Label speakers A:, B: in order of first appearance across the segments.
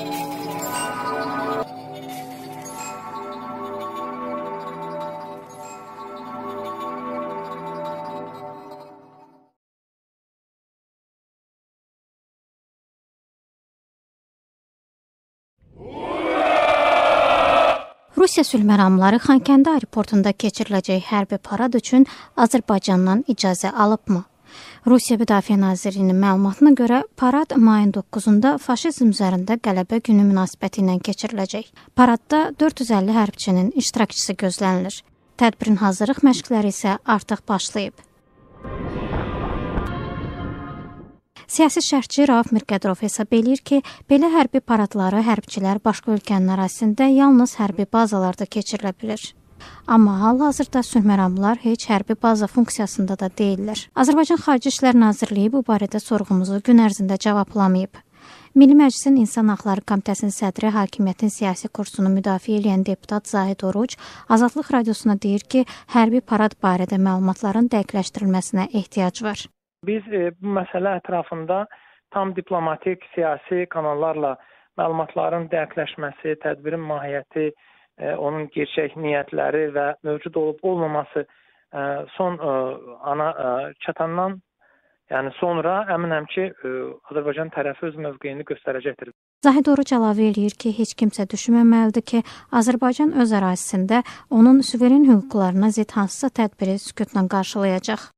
A: Rusiya sülhməramları Xankəndi aeroportunda keçiriləcək hərbi parad üçün Azərbaycandan icazə alıbmı? Rusiya Müdafiə Nazirliyinin məlumatına görə parad mayın 9-da faşizm üzərində qələbə günü münasibəti ilə keçiriləcək. Paradda 450 hərbçinin iştirakçısı gözlənilir. Tədbirin hazırlıq məşqləri isə artıq başlayıb. Siyasi şərhçi Rauf Mirqədrov hesab eləyir ki, belə hərbi paradları hərbçilər başqa ölkənin ərazisində yalnız hərbi bazalarda keçirilə bilir. Amma hal-hazırda sülhməramlar heç hərbi baza funksiyasında da deyirlər. Azərbaycan Xarici İşlər Nazirliyi bu barədə sorğumuzu gün ərzində cavablamayıb. Milli Məclisin İnsan Haqları Komitəsinin sədri hakimiyyətin siyasi kursunu müdafiə edən deputat Zahid Oruc Azadlıq Radiosuna deyir ki, hərbi parad barədə məlumatların dəqiqləşdirilməsinə ehtiyac var.
B: Biz bu məsələ ətrafında tam diplomatik, siyasi kanallarla məlumatların dəqiqləşməsi, tədbirin mahiyyəti, onun gerçək niyyətləri və mövcud olub-olmaması son ana çatandan, yəni sonra əminəm ki, Azərbaycan tərəfi öz mövqeyini göstərəcəkdir.
A: Zahid Oruc əlavə eləyir ki, heç kimsə düşünməməlidir ki, Azərbaycan öz ərazisində onun suveren hüquqlarına zidd hansısa tədbiri sükutla qarşılayacaq.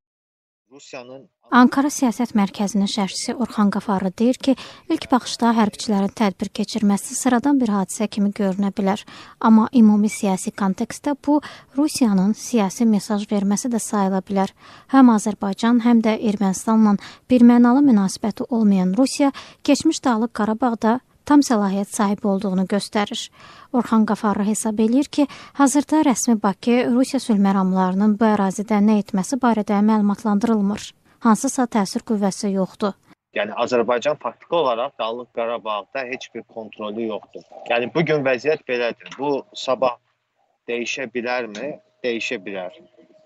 A: Ankara Siyasət Mərkəzinin şərhçisi Orxan Qafarlı deyir ki, ilk baxışda hərbçilərin tədbir keçirməsi sıradan bir hadisə kimi görünə bilər. Amma ümumi siyasi kontekstdə bu, Rusiyanın siyasi mesaj verməsi də sayıla bilər. Həm Azərbaycan, həm də Ermənistanla birmənalı münasibəti olmayan Rusiya, keçmiş Dağlıq Qarabağda tam səlahiyyət sahibi olduğunu göstərir. Orxan Qafarlı hesab eləyir ki, hazırda rəsmi Bakı Rusiya sülhməramlarının bu ərazidə nə etməsi barədə məlumatlandırılmır. Hansısa təsir qüvvəsi yoxdur.
C: Yəni Azərbaycan faktiki olaraq Dağlıq Qarabağda heç bir kontrolü yoxdur. Yəni bugün vəziyyət belədir. Bu sabah dəyişə bilərmi? Dəyişə bilər.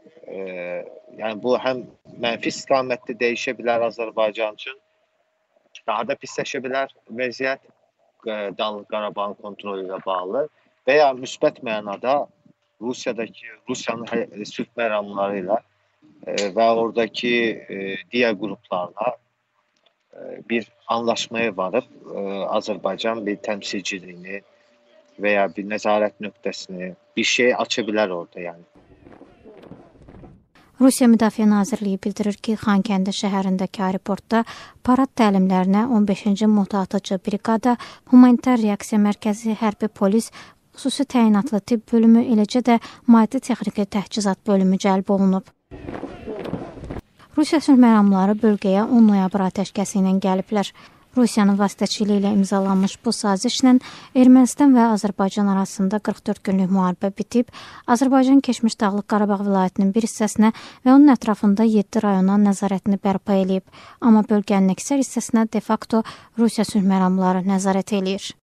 C: Yəni bu həm mənfi istiqamətdə dəyişə bilər Azərbaycan üçün. Daha da pisləşə bilər vəziyyət Dağlıq Qarabağın kontrolü ilə bağlı və ya müsbət mənada Rusiyanın sülh məramları ilə və oradakı digər qruplarla bir anlaşmaya varıb Azərbaycan bir təmsilçiliyini və ya bir nəzarət nöqtəsini, bir şey aça bilər orada yəni.
A: Rusiya Müdafiə Nazirliyi bildirir ki, Xankəndi şəhərindəki aeroportda parad təlimlərinə 15-ci motoatıcı briqada, humanitar reaksiya mərkəzi, hərbi polis, xüsusi təyinatlı tibb bölümü, eləcə də maddi texniki təchizat bölümü cəlb olunub. Rusiya sülhməramları bölgəyə 10 noyabr atəşkəsi ilə gəliblər. Rusiyanın vasitəçiliyi ilə imzalanmış bu sazişlə Ermənistan və Azərbaycan arasında 44 günlük müharibə bitib, Azərbaycan keçmiş Dağlıq Qarabağ vilayətinin bir hissəsinə və onun ətrafında 7 rayona nəzarətini bərpa eləyib, amma bölgənin əksər hissəsinə de facto Rusiya sülhməramları nəzarət eləyir.